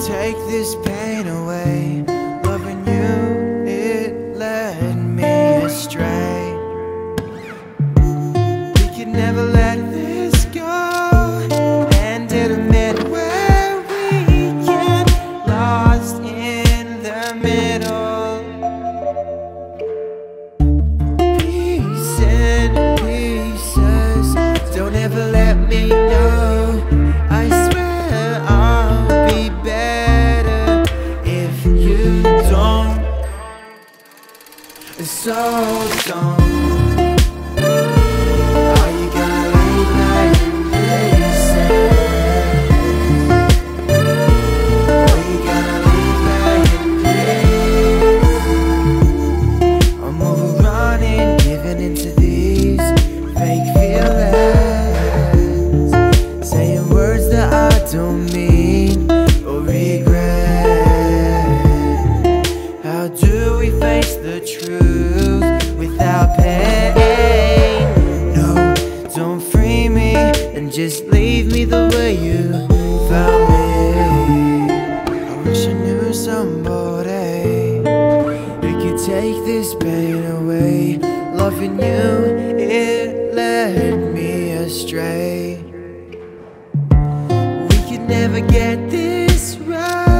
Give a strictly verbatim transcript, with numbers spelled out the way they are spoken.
take this pain away. Loving you, it led me astray. We could never let this go, and it admit where we get lost in the middle. Peace and pieces, don't ever let me know. I swear I'll be better if you don't. So don't. Are you gonna leave like pieces? Are you gonna leave like pieces? I'm overrunning, giving into these fake feelings, saying words that I don't mean or regret. How do we face the truth without pain? No, don't free me and just leave me the way you found me. I wish I knew somebody who could take this pain away. Loving you, it led me astray. We could never get this right.